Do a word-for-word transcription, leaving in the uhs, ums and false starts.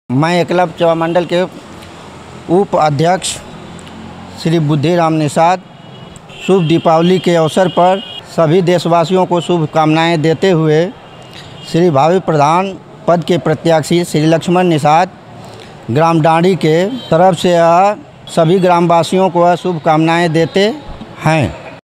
मैं एकलव्य सेवा मंडल के उप अध्यक्ष श्री बुद्धिराम निषाद शुभ दीपावली के अवसर पर सभी देशवासियों को शुभकामनाएं देते हुए श्री भावी प्रधान पद के प्रत्याशी श्री लक्ष्मण निषाद ग्राम डांडी के तरफ से सभी ग्रामवासियों को शुभकामनाएं देते हैं।